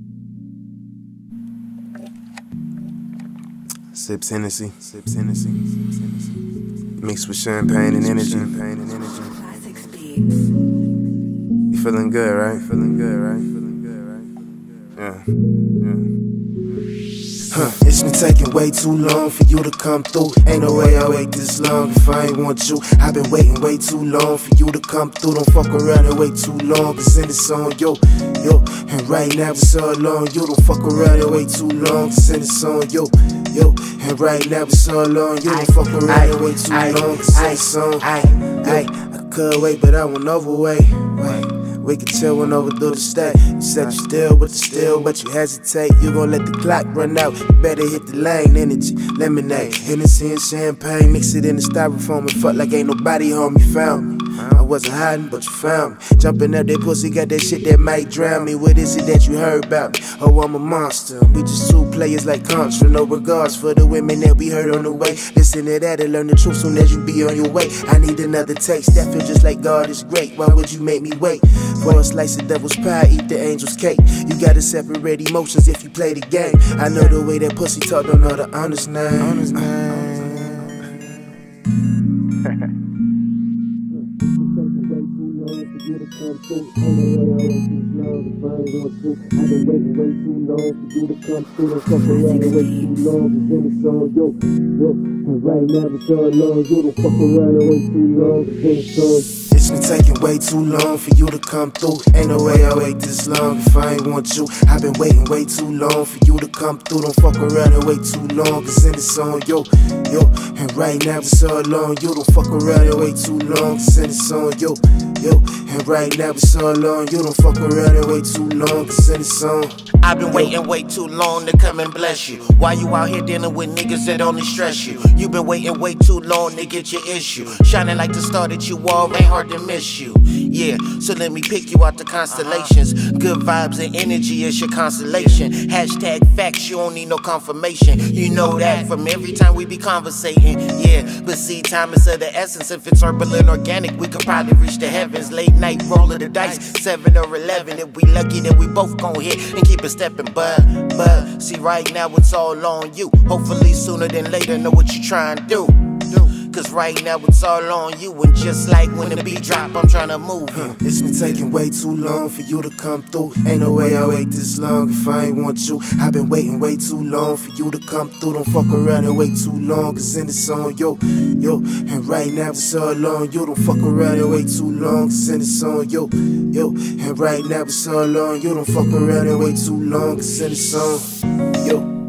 Sips Hennessy, mixed with champagne and energy. You feeling good, right? Yeah. It's been taking way too long for you to come through. Ain't no way I wait this long if I ain't want you. I've been waiting way too long for you to come through. Don't fuck around and wait too long, cause then it's on yo. And right now it's all on you. Don't fuck around and wait too long, cause then it's on yo. And right now it's all on you. Don't fuck around and wait too long, cause then it's on. I could wait, but I won't overweight. We can chill and overdo the stay. You said you still with the still, but you hesitate. You gon' let the clock run out. You better hit the lane. Energy, lemonade, Hennessy and champagne. Mix it in the styrofoam and fuck like ain't nobody home. You found me. I wasn't hiding, but you found me. Jumping up that pussy, got that shit that might drown me. What is it that you heard about me? Oh, I'm a monster. We just two players like Contra. No regards for the women that we heard on the way. Listen to that and learn the truth soon as you be on your way. I need another taste. That feel just like God is great. Why would you make me wait for a slice of devil's pie? Eat the angel's cake. You gotta separate emotions if you play the game. I know the way that pussy talk, don't know the honest name. You to come through. Ain't no way I wait too long if I ain't want to. I've been waiting way too long for you to come through. Don't fuck around and wait too long, cause then it's on yo. And right now it's all on you. Don't fuck around and wait too long, cause then it's on. It's been taking way too long for you to come through. Ain't no way I wait this long if I ain't want you. I've been waiting way too long for you to come through. Don't fuck around and wait too long, cause then it's on yo. And right now it's all on you. Don't fuck around and wait too long, cause then it's on yo. And right now it's all on you. Don't fuck around and wait too long, cause then it's on. I've been waiting way too long to come and bless you. Why you out here dealing with niggas that only stress you? You been waiting way too long to get your issue. Shining like the star that you are, ain't hard to miss you. Yeah, so let me pick you out the constellations. Good vibes and energy is your consolation. Hashtag facts, you don't need no confirmation. You know that from every time we be conversating. Yeah, but see, time is of the essence. If it's herbal and organic, we could probably reach the heavens. Late night roll of the dice, 7 or 11. If we lucky, then we both gon' hit and keep it stepping. But see, right now it's all on you. Hopefully sooner than later, know what you trying to do. Cause right now it's all on you. And just like when the beat drop, I'm trying to move you. It's been taking way too long for you to come through. Ain't no way I wait this long if I ain't want you. I've been waiting way too long for you to come through. Don't fuck around and wait too long, cause then it's on yo. And right now it's all on you. Don't fuck around and wait too long, cause then it's on yo. And right now it's all on you. Don't fuck around and wait too long, cause then it's on yo.